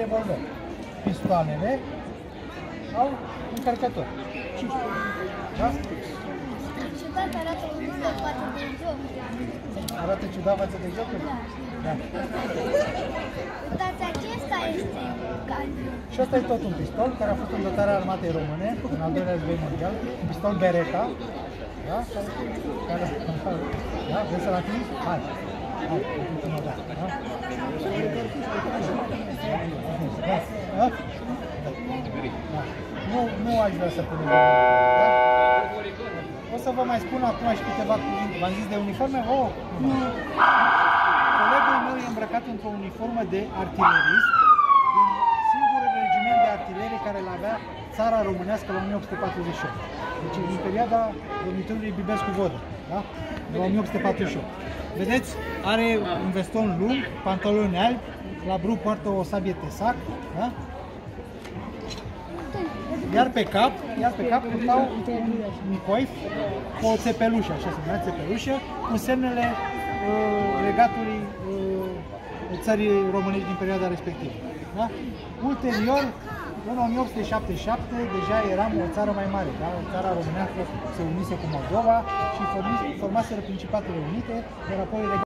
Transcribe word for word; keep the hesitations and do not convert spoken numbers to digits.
revolver. Pistoalele au încărcători. Da? Ciudat arată ciudat față de joc. Arată ciudat față de jocuri? Da. Uitați, acesta este galben. Și ăsta e tot un pistol care a fost în dotarea armatei române în al doilea război mondial. Un pistol Beretta. Da? Care, da? Vreți să-l atingi? Hai! Hai, atingi-mă, da. Da? Da? Da? Da. Nu, nu aș vrea să punem. Da? O să vă mai spun acum și câteva cuvinte. V-am zis de uniforme? Oh, nu. Colegul meu e îmbrăcat într-o uniformă de artilerist din singurul regiment de artilerie care îl avea țara românească la o mie opt sute patruzeci și opt. Deci din perioada domnitorului Bibescu-Vodă, da? La o mie opt sute patruzeci și opt. Vedeți? Are un veston lung, pantaloni albi, la brâu poartă o sabie tesac, da? Iar pe cap, iar pe cap purtau un coif cu o țepelușă, așa se numea, țepelușă, cu semnele uh, regatului uh, țării românești din perioada respectivă. Da? Ulterior, în o mie opt sute șaptezeci și șapte, deja eram o țară mai mare, da? Țara românească se unise cu Moldova și formaseră Principatele Unite, iar apoi